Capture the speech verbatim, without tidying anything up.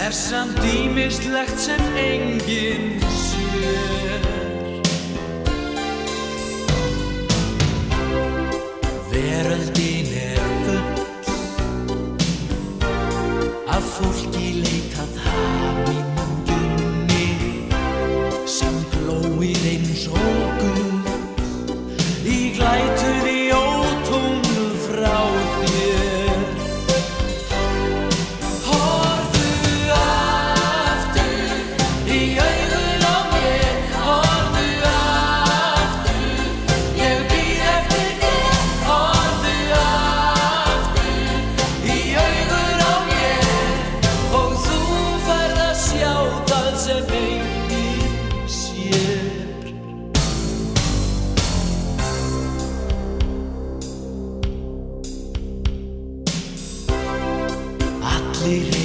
er samt ýmislegt sem enginn sér. Veröldin er full af fólki leitað hamingjunni sem glóir eins og gull í glætunni ótungl frá þér. Horfðu aftur í augun á mér, horfðu aftur, ég bíð eftir þér. Horfðu aftur í augun á mér og þú færð að sjá það sem enginn sér. Allir